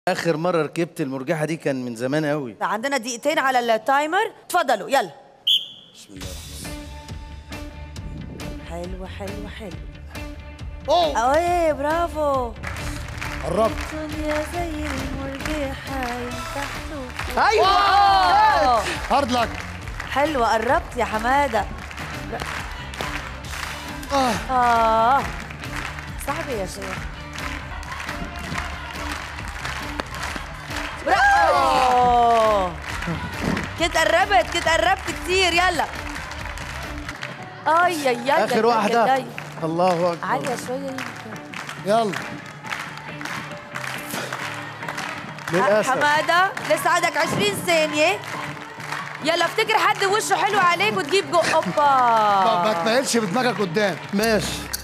اخر مره ركبت المرجحه دي كان من زمان قوي. عندنا دقيقتين على التايمر، اتفضلوا يلا. بسم الله الرحمن حلو حلو حلو. اوه ايه برافو. قربت. الدنيا زي المرجحة ينتحلوا. ايوه هارد لك. حلوة قربت يا حمادة. صعبة يا شيخ. برافو. كنت قربت كتير. يلا اي اخر واحده. الله اكبر. عالية شوية يمكن. يلا للاسف. حمادة لسه عندك 20 ثانية. يلا افتكر حد وشه حلو عليك وتجيب جو. اوبا ما تميلش بدماغك قدام. ماشي.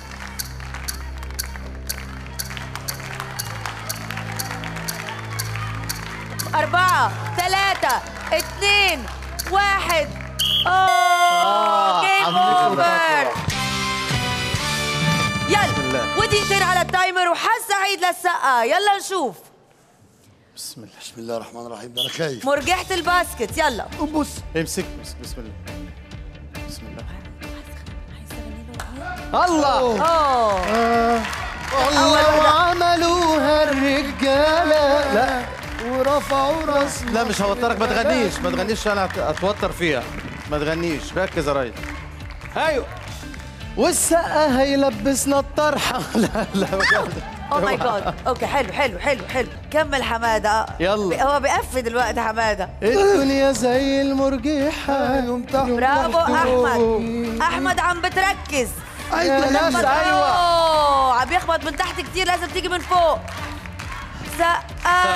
أربعة 3 2 1. جيم اوفر. يلا ودقيقتين على التايمر وحظ سعيد للسقا. يلا نشوف. بسم الله. بسم الله الرحمن الرحيم. ده انا خايف. مرجحة الباسكت. يلا بص امسك. بسم الله. بسم الله. الله. الله عملوها الرجاله. لا ورفعوا راس. لا مش هوترك. ما تغنيش انا اتوتر فيها. ما تغنيش. ركز يا ريس. ايوه. والسقا هيلبسنا الطرحه. لا بجد. او ماي جاد. اوكي حلو. كمل حماده. يلا. هو بيقفل دلوقتي حماده. الدنيا زي المرجحه. برافو احمد عم بتركز. يا ناس. ايوه عم يخبط من تحت كتير. لازم تيجي من فوق. سقا.